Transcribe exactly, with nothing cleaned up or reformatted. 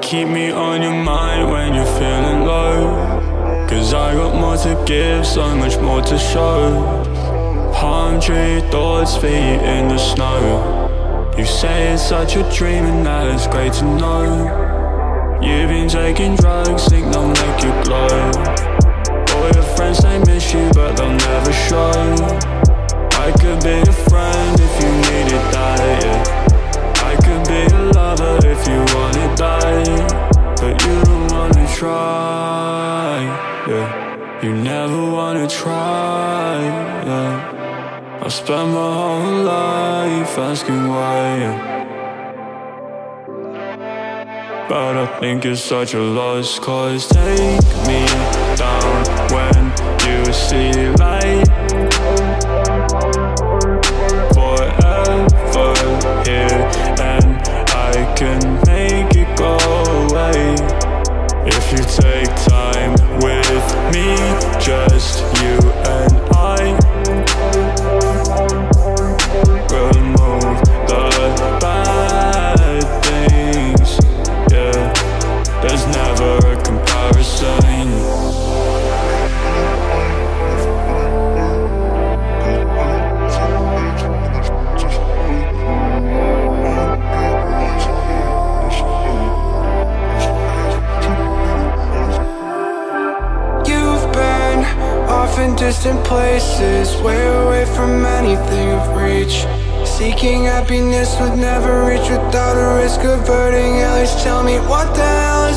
keep me on your mind when you're feeling low, 'cause I got more to give, so much more to show. Palm tree thoughts, feet in the snow. You say it's such a dream and that is great to know. You've been taking drugs, think they'll make you glow. All your friends, they miss you, but they'll never show. I could be a friend if you needed that, yeah. I could be a lover if you wanted that, but you don't wanna try, yeah. You never wanna try, yeah. I spent my whole life asking why, yeah. But I think you're such a loss, 'cause take me down when you see light. Forever here, and I can make it go away. If you take time with me, just you and I, remove the bad things, yeah. There's never a comparison. In distant places, way away from anything of reach, seeking happiness would never reach without a risk of hurting. At least tell me, what the hell is